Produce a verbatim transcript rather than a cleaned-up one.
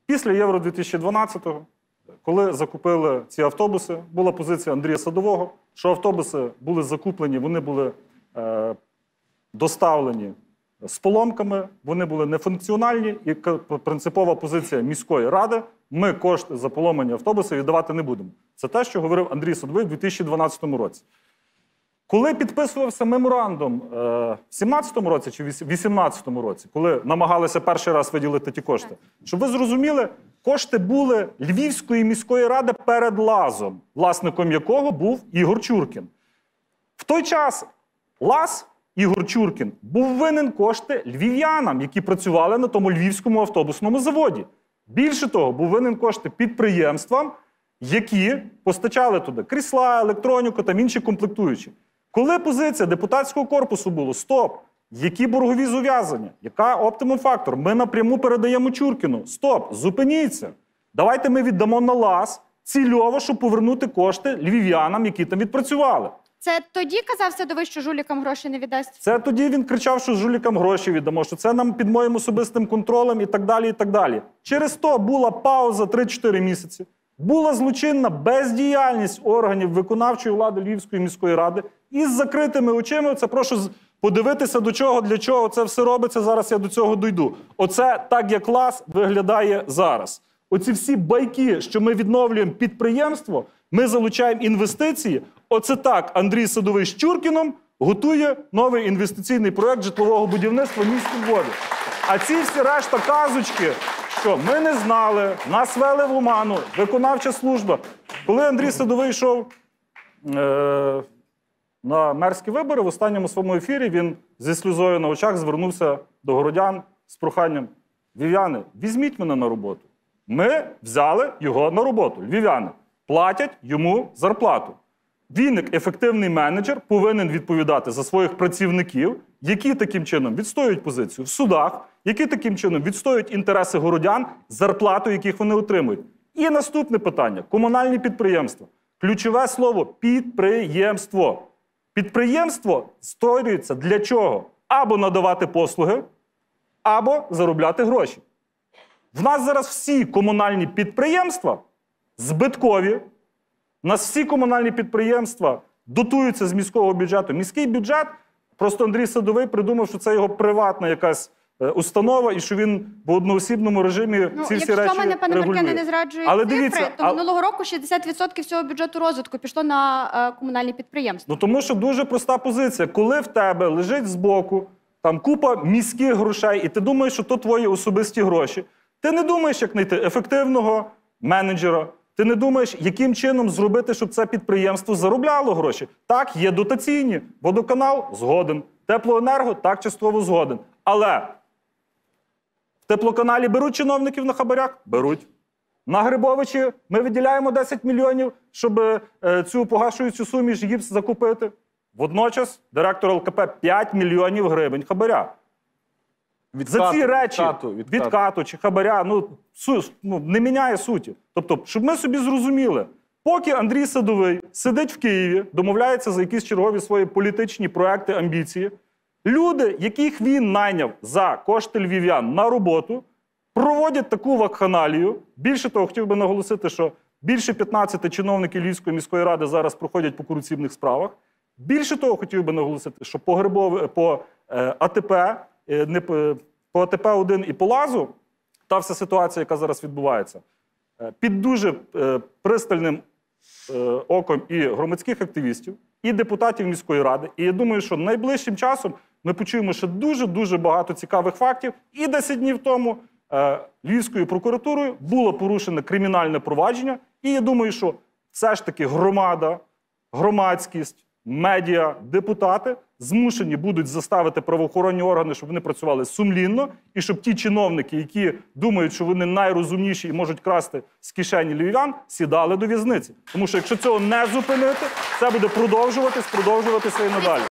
Після Євро дві тисячі дванадцятого, коли закупили ці автобуси, була позиція Андрія Садового, що автобуси були закуплені, вони були е, доставлені з поломками, вони були нефункціональні, і принципова позиція міської ради – ми кошти за поломані автобуси віддавати не будемо. Це те, що говорив Андрій Садовий у дві тисячі дванадцятому році. Коли підписувався меморандум е, в сімнадцятому році чи в вісімнадцятому році, коли намагалися перший раз виділити ті кошти, щоб ви зрозуміли, кошти були Львівської міської ради перед ЛАЗом, власником якого був Ігор Чуркін. В той час ЛАЗ, Ігор Чуркін, був винен кошти львів'янам, які працювали на тому львівському автобусному заводі. Більше того, був винен кошти підприємствам, які постачали туди крісла, електроніку та інші комплектуючі. Коли позиція депутатського корпусу було «Стоп! Які боргові зобов'язання? Яка оптимум-фактор? Ми напряму передаємо Чуркіну. Стоп! Зупиніться! Давайте ми віддамо на ЛАЗ цільово, щоб повернути кошти львів'янам, які там відпрацювали». Це тоді казав Садовий, що жулікам гроші не віддасть? Це тоді він кричав, що жулікам гроші віддамо, що це нам під моїм особистим контролем і так далі, і так далі. Через то була пауза три-чотири місяці. Була злочинна бездіяльність органів виконавчої влади Львівської міської ради. І з закритими очима, це прошу подивитися, до чого, для чого це все робиться, зараз я до цього дійду. Оце так, як ЛАЗ виглядає зараз. Оці всі байки, що ми відновлюємо підприємство, ми залучаємо інвестиції, оце так Андрій Садовий з Чуркіном готує новий інвестиційний проєкт житлового будівництва в місті Львові. А ці всі решта казочки, що ми не знали, нас вели в оману, виконавча служба. Коли Андрій Садовий йшов е на мерські вибори, в останньому своєму ефірі він зі сльозою на очах звернувся до городян з проханням: «Львів'яни, візьміть мене на роботу». Ми взяли його на роботу. Львів'яни платять йому зарплату. Він, як ефективний менеджер, повинен відповідати за своїх працівників, які таким чином відстоюють позицію в судах, які таким чином відстоюють інтереси городян, зарплату, яких вони отримують. І наступне питання – комунальні підприємства. Ключове слово – підприємство. Підприємство створюється для чого? Або надавати послуги, або заробляти гроші. В нас зараз всі комунальні підприємства збиткові. У нас всі комунальні підприємства дотуються з міського бюджету. Міський бюджет, просто Андрій Садовий придумав, що це його приватна якась установа і що він в одноосібному режимі ну, ці всі речі регулює. Якщо мене, пане Маркяне, не зраджують але цифри, дивіться, то а... минулого року шістдесят відсотків всього бюджету розвитку пішло на е, комунальні підприємства. Ну тому що дуже проста позиція. Коли в тебе лежить збоку там купа міських грошей, і ти думаєш, що то твої особисті гроші, ти не думаєш, як знайти ефективного менеджера, ти не думаєш, яким чином зробити, щоб це підприємство заробляло гроші. Так, є дотаційні. Водоканал – згоден. Теплоенерго – так, частково згоден. Але в теплоканалі беруть чиновників на хабарях? Беруть. На Грибовичі ми виділяємо десять мільйонів, щоб е, цю погашуючу суміш гіпс закупити. Водночас директор ЛКП п'ять мільйонів гривень хабаря. Відкату, За ці речі, відкату, відкату. відкату чи хабаря, ну, су, ну, не міняє суті. Тобто, щоб ми собі зрозуміли, поки Андрій Садовий сидить в Києві, домовляється за якісь чергові свої політичні проекти, амбіції, люди, яких він найняв за кошти львів'ян на роботу, проводять таку вакханалію. Більше того, хотів би наголосити, що більше п'ятнадцяти чиновників Львівської міської ради зараз проходять по корупційних справах. Більше того, хотів би наголосити, що по, Грибов... по е, АТП, е, не, по АТП один і по ЛАЗу, та вся ситуація, яка зараз відбувається, е, під дуже е, пристальним е, оком і громадських активістів, і депутатів міської ради. І я думаю, що найближчим часом ми почуємо ще дуже-дуже багато цікавих фактів. І десять днів тому е, Львівською прокуратурою було порушене кримінальне провадження. І я думаю, що все ж таки громада, громадськість, медіа, депутати змушені будуть заставити правоохоронні органи, щоб вони працювали сумлінно, і щоб ті чиновники, які думають, що вони найрозумніші і можуть красти з кишені львів'ян, сідали до в'язниці. Тому що якщо цього не зупинити, це буде продовжуватись, продовжуватися і надалі.